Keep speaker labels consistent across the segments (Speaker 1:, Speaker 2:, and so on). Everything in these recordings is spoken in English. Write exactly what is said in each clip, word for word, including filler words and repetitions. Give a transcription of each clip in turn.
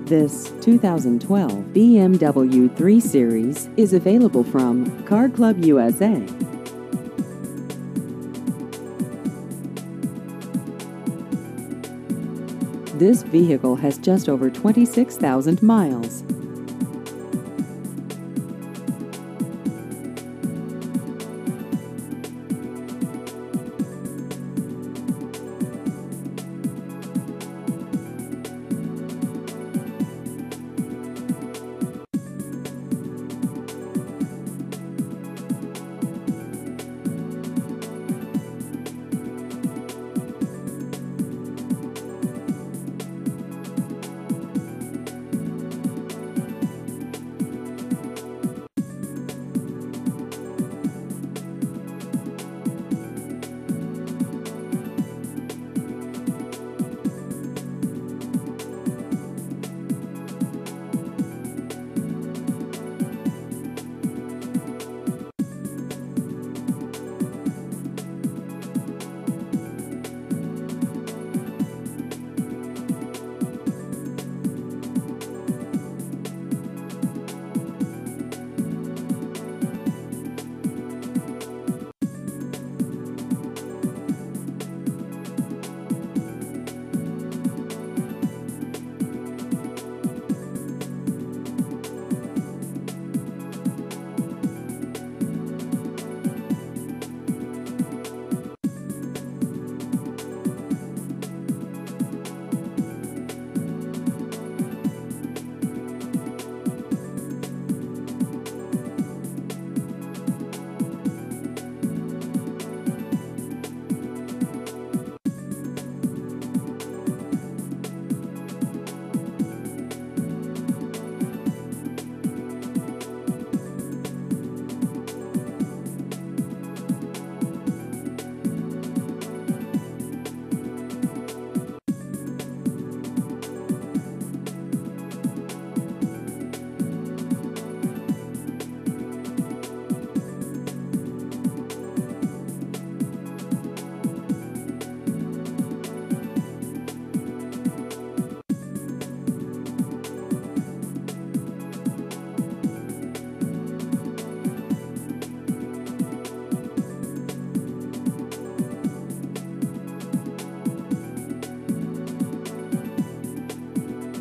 Speaker 1: This two thousand twelve B M W three Series is available from Car Club U S A. This vehicle has just over twenty-six thousand miles.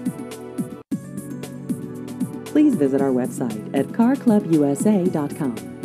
Speaker 1: Please visit our website at car club U S A dot com.